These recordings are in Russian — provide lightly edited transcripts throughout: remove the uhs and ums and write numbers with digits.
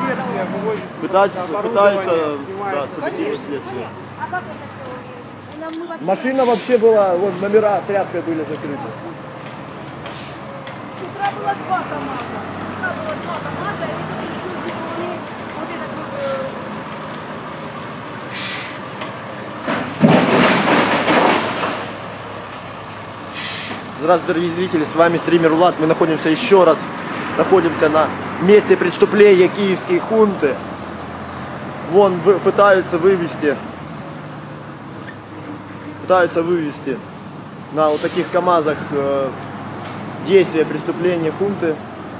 Пытаются да, саботировать следствие. Машина вообще была, вот номера тряпкой были закрыты. С утра было 2 КамАЗа. Вот этот вот... Здравствуйте, дорогие зрители, с вами стример Влад. Мы находимся на месте преступления киевской хунты. Вон пытаются вывести на вот таких КамАЗах действия преступления хунты.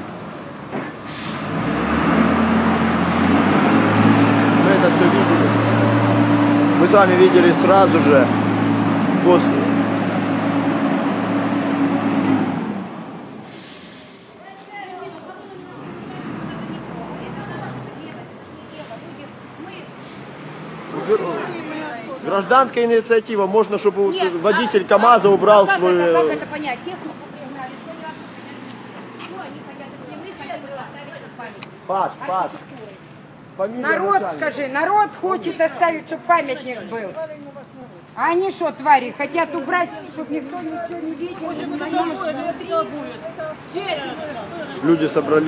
Мы это все видели. Мы с вами видели сразу же после. Гражданская инициатива. Можно, чтобы водитель КамАЗа убрал свою... Как это понять? Технику пригнали, что они хотят, если мы хотим оставить этот памятник. Народ, скажи, народ хочет оставить, чтобы памятник был. А они что, твари, хотят убрать, чтобы никто ничего не видел? Люди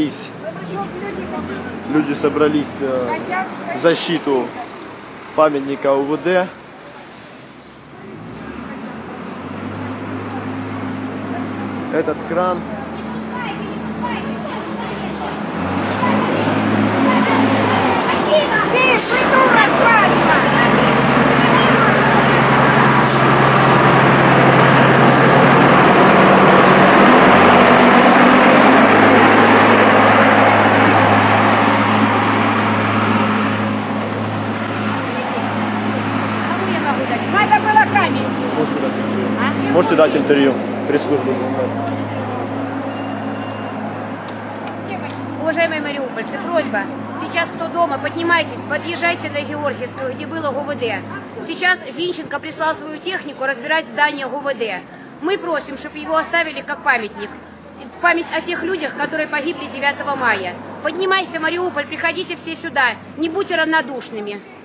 собрались в защиту памятника УВД. Этот кран. Надо было камень. Можете дать интервью пресс-службе. Уважаемые мариупольцы, просьба. Сейчас кто дома, поднимайтесь, подъезжайте до Георгиевского, где было ГУВД. Сейчас Зинченко прислал свою технику разбирать здание ГУВД. Мы просим, чтобы его оставили как памятник. Память о тех людях, которые погибли 9 мая. Поднимайся, Мариуполь, приходите все сюда, не будьте равнодушными.